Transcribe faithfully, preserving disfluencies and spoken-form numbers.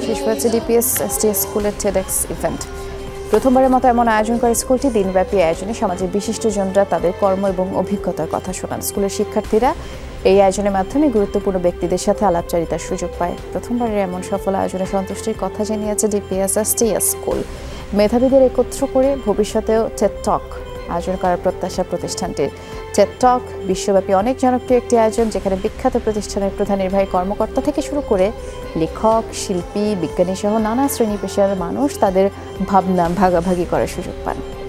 শেষ হয়েছে DPS STS স্কুলের টেডেক্স ইভেন্ট। প্রথমবারের মতো এমন আয়োজন করে স্কুলটি। দিনব্যাপী আয়োজনে সমাজের বিশিষ্টজনরা তাদের কর্ম এবং অভিজ্ঞতার কথা শোনান। স্কুলের শিক্ষার্থীরা এই আয়োজনের মাধ্যমে গুরুত্বপূর্ণ ব্যক্তিদের সাথে আলাপচারিতার সুযোগ পায়। প্রথমবারের এমন সফল আয়োজনে সন্তুষ্টির কথা জানিয়েছে ডিপিএস এসটিএস স্কুল। মেধাবীদের একত্র করে ভবিষ্যতেও টেড টক আয়োজন করার প্রত্যাশা প্রতিষ্ঠানটির। টেড টক বিশ্বব্যাপী অনেক জনপ্রিয় একটি আয়োজন, যেখানে বিখ্যাত প্রতিষ্ঠানের প্রধান নির্বাহী কর্মকর্তা থেকে শুরু করে লেখক, শিল্পী, বিজ্ঞানী সহ নানা শ্রেণী পেশার মানুষ তাদের ভাবনা ভাগাভাগি করার সুযোগ পান।